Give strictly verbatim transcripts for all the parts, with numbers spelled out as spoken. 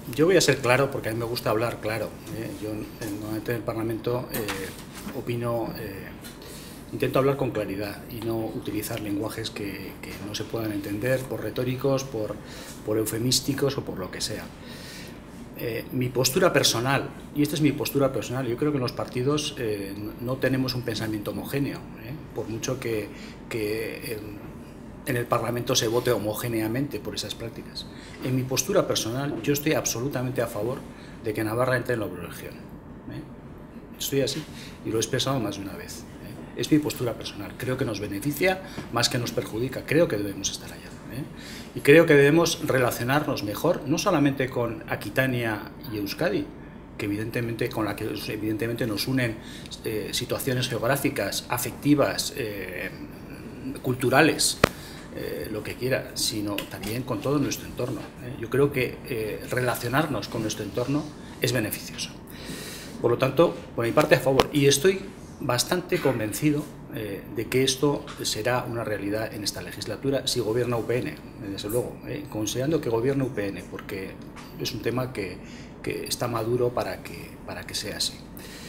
Yo voy a ser claro porque a mí me gusta hablar claro. ¿eh? Yo normalmente en el Parlamento eh, opino, eh, intento hablar con claridad y no utilizar lenguajes que, que no se puedan entender por retóricos, por, por eufemísticos o por lo que sea. Eh, mi postura personal, y esta es mi postura personal, yo creo que en los partidos eh, no tenemos un pensamiento homogéneo, ¿eh? por mucho que, que eh, en el Parlamento se vote homogéneamente por esas prácticas. En mi postura personal, yo estoy absolutamente a favor de que Navarra entre en la eurorregión. ¿eh? Estoy así y lo he expresado más de una vez. ¿eh? Es mi postura personal. Creo que nos beneficia más que nos perjudica. Creo que debemos estar allá. ¿eh? Y creo que debemos relacionarnos mejor, no solamente con Aquitania y Euskadi, que evidentemente, con la que evidentemente nos unen eh, situaciones geográficas, afectivas, eh, culturales, eh, lo que quiera, sino también con todo nuestro entorno. ¿eh? Yo creo que eh, relacionarnos con nuestro entorno es beneficioso. Por lo tanto, por mi parte, a favor. Y estoy bastante convencido eh, de que esto será una realidad en esta legislatura si gobierna U P N, desde luego, eh, considerando que gobierna U P N, porque es un tema que, que está maduro para que, para que sea así.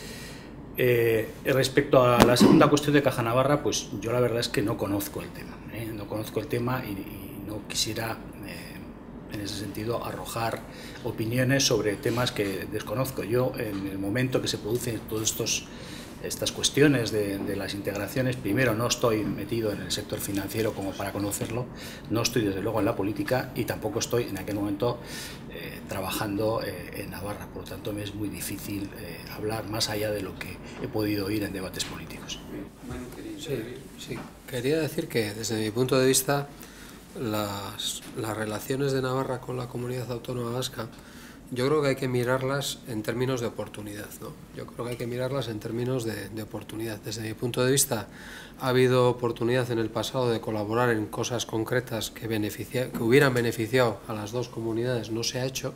Eh, respecto a la segunda cuestión de Caja Navarra, pues yo la verdad es que no conozco el tema, ¿eh? no conozco el tema y, y no quisiera eh, en ese sentido arrojar opiniones sobre temas que desconozco. Yo, en el momento que se producen todos estos estas cuestiones de, de las integraciones, primero no estoy metido en el sector financiero como para conocerlo, no estoy desde luego en la política y tampoco estoy en aquel momento eh, trabajando eh, en Navarra, por lo tanto me es muy difícil eh, hablar más allá de lo que he podido oír en debates políticos. Sí, sí. Quería decir que desde mi punto de vista las, las relaciones de Navarra con la comunidad autónoma vasca, yo creo que hay que mirarlas en términos de oportunidad, ¿no? Yo creo que hay que mirarlas en términos de, de oportunidad. Desde mi punto de vista, ha habido oportunidad en el pasado de colaborar en cosas concretas que, beneficia, que hubieran beneficiado a las dos comunidades, no se ha hecho.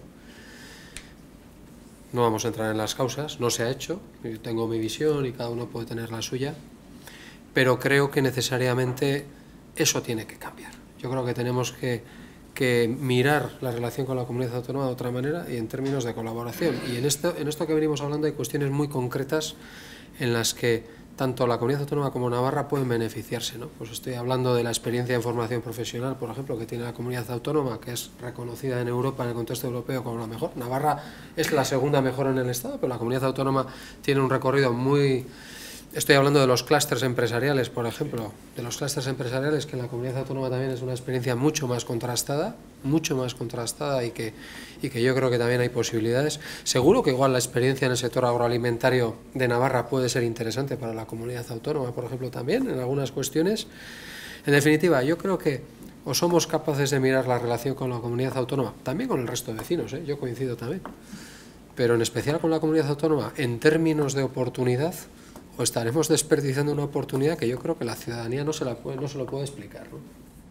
No vamos a entrar en las causas, no se ha hecho. Yo tengo mi visión y cada uno puede tener la suya, pero creo que necesariamente eso tiene que cambiar. Yo creo que tenemos que que mirar la relación con la comunidad autónoma de otra manera y en términos de colaboración. Y en esto, en esto que venimos hablando hay cuestiones muy concretas en las que tanto la comunidad autónoma como Navarra pueden beneficiarse, ¿no? Pues estoy hablando de la experiencia en formación profesional, por ejemplo, que tiene la comunidad autónoma, que es reconocida en Europa, en el contexto europeo, como la mejor. Navarra es la segunda mejor en el Estado, pero la comunidad autónoma tiene un recorrido muy... Estoy hablando de los clústeres empresariales, por ejemplo, de los clústeres empresariales, que en la comunidad autónoma también es una experiencia mucho más contrastada, mucho más contrastada y que, y que yo creo que también hay posibilidades. Seguro que igual la experiencia en el sector agroalimentario de Navarra puede ser interesante para la comunidad autónoma, por ejemplo, también en algunas cuestiones. En definitiva, yo creo que o somos capaces de mirar la relación con la comunidad autónoma, también con el resto de vecinos, ¿eh? Yo coincido también, pero en especial con la comunidad autónoma, en términos de oportunidad, o estaremos desperdiciando una oportunidad que yo creo que la ciudadanía no se, la puede, no se lo puede explicar, ¿no?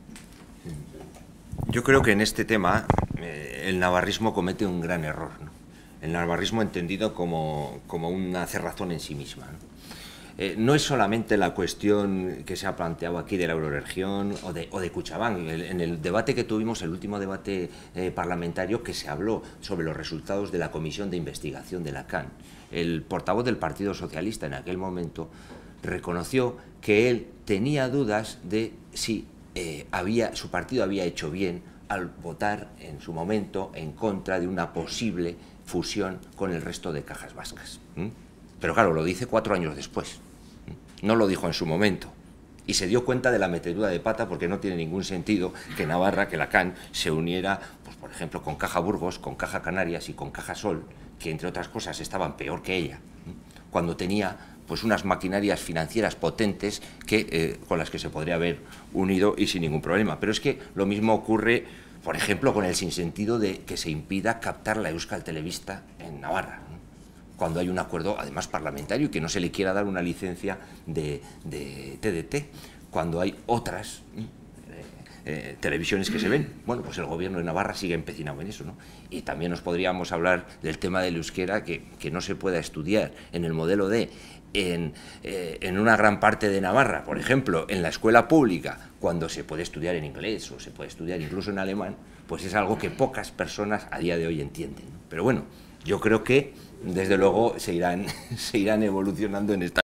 Yo creo que en este tema eh, el navarrismo comete un gran error, ¿no? El navarrismo entendido como, como una cerrazón en sí misma, ¿no? Eh, no es solamente la cuestión que se ha planteado aquí de la eurorregión o de, o de Kutxabank. En el debate que tuvimos, el último debate eh, parlamentario, que se habló sobre los resultados de la comisión de investigación de la C A N, el portavoz del Partido Socialista en aquel momento reconoció que él tenía dudas de si eh, había, su partido había hecho bien al votar en su momento en contra de una posible fusión con el resto de cajas vascas. ¿Mm? Pero claro, lo dice cuatro años después, no lo dijo en su momento, y se dio cuenta de la metedura de pata porque no tiene ningún sentido que Navarra, que la C A N, se uniera, pues por ejemplo, con Caja Burgos, con Caja Canarias y con Caja Sol, que entre otras cosas estaban peor que ella, cuando tenía pues unas maquinarias financieras potentes que, eh, con las que se podría haber unido y sin ningún problema. Pero es que lo mismo ocurre, por ejemplo, con el sinsentido de que se impida captar la Euskal Telebista en Navarra, cuando hay un acuerdo, además parlamentario, y que no se le quiera dar una licencia de, de T D T, cuando hay otras eh, televisiones que se ven. Bueno, pues el gobierno de Navarra sigue empecinado en eso, ¿no? Y también nos podríamos hablar del tema del euskera, que, que no se pueda estudiar en el modelo D en, eh, en una gran parte de Navarra, por ejemplo, en la escuela pública, cuando se puede estudiar en inglés o se puede estudiar incluso en alemán, pues es algo que pocas personas a día de hoy entienden, ¿no? Pero bueno, yo creo que desde luego se irán, se irán evolucionando en esta